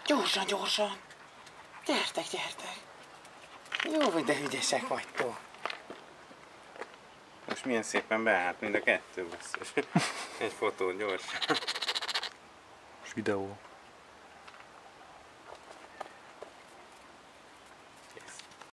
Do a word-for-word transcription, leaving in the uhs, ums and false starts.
Gyorsan, gyorsan! Gyertek, gyertek! Jó, de ügyesek vagytok! Most milyen szépen beállt mind a kettő basszus. Egy fotó gyorsan. Videó.